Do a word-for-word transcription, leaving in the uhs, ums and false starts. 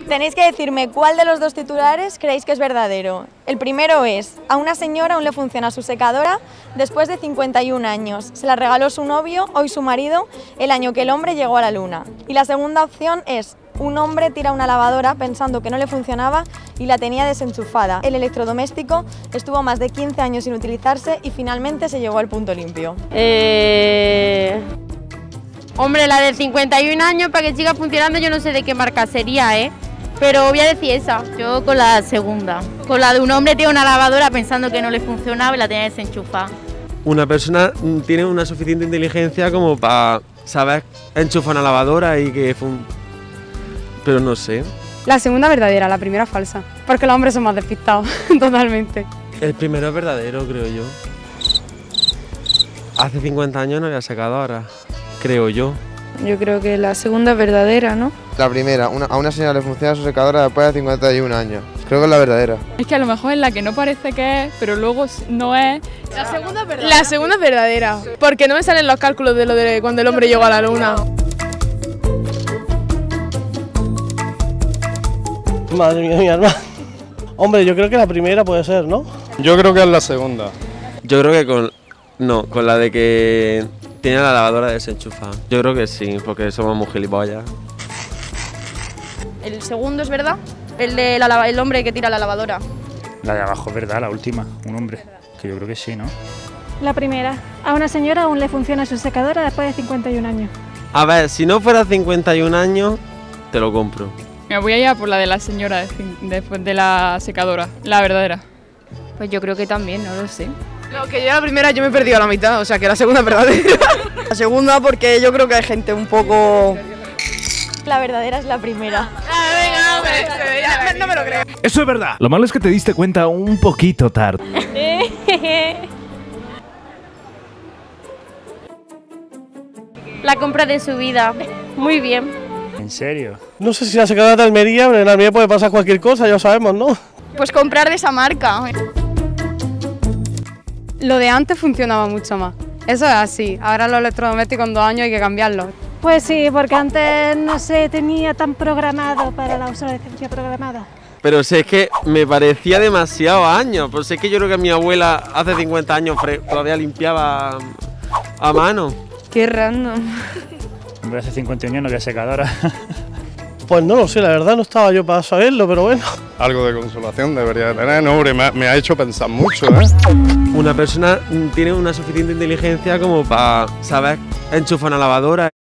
Tenéis que decirme cuál de los dos titulares creéis que es verdadero. El primero es: a una señora aún le funciona su secadora después de cincuenta y un años. Se la regaló su novio, hoy su marido, el año que el hombre llegó a la luna. Y la segunda opción es: un hombre tira una lavadora pensando que no le funcionaba y la tenía desenchufada. El electrodoméstico estuvo más de quince años sin utilizarse y finalmente se llegó al punto limpio. Eh... Hombre, la de cincuenta y un años para que siga funcionando, yo no sé de qué marca sería, ¿eh? Pero voy a decir esa. Yo con la segunda. Con la de un hombre tiene una lavadora pensando que no le funcionaba y la tenía desenchufada. Una persona tiene una suficiente inteligencia como para saber enchufar una lavadora y que... Fun... Pero no sé. La segunda verdadera, la primera falsa. Porque los hombres son más despistados, totalmente. El primero es verdadero, creo yo. Hace cincuenta años no había secadora, creo yo. Yo creo que la segunda es verdadera, ¿no? La primera, una, a una señora le funciona su secadora después de cincuenta y un años. Creo que es la verdadera. Es que a lo mejor es la que no parece que es, pero luego no es. La segunda es verdadera. La segunda es verdadera, porque no me salen los cálculos de lo de cuando el hombre llegó a la luna. Madre mía, mi alma. Hombre, yo creo que la primera puede ser, ¿no? Yo creo que es la segunda. Yo creo que con... No, con la de que tiene la lavadora desenchufada. Yo creo que sí, porque somos muy gilipollas. El segundo es verdad, el de la, el hombre que tira la lavadora. La de abajo es verdad, la última, un hombre, que yo creo que sí, ¿no? La primera, a una señora aún le funciona su secadora después de cincuenta y un años. A ver, si no fuera cincuenta y un años, te lo compro. Me voy a ir a por la de la señora después de la secadora, la verdadera. Pues yo creo que también, no lo sé. No, que yo la primera yo me he perdido a la mitad, o sea que la segunda es verdadera. La segunda porque yo creo que hay gente un poco... La verdadera es la primera. Ah, venga, hombre, ya, no me lo creo. Eso es verdad. Lo malo es que te diste cuenta un poquito tarde. La compra de su vida, muy bien. ¿En serio? No sé si la secadora de Almería, pero en Almería puede pasar cualquier cosa, ya sabemos, ¿no? Pues comprar de esa marca. Lo de antes funcionaba mucho más. Eso es así. Ahora los electrodomésticos en dos años hay que cambiarlos. Pues sí, porque antes no se tenía tan programado para la obsolescencia programada. Pero si es que me parecía demasiado años. Pues es que yo creo que mi abuela hace cincuenta años todavía limpiaba a mano. Qué random. Hombre, hace cincuenta años no había secadora. Pues no lo sé, la verdad no estaba yo para saberlo, pero bueno. Algo de consolación debería tener, no, hombre, me, me ha hecho pensar mucho, ¿eh? Una persona tiene una suficiente inteligencia como para saber enchufar una lavadora.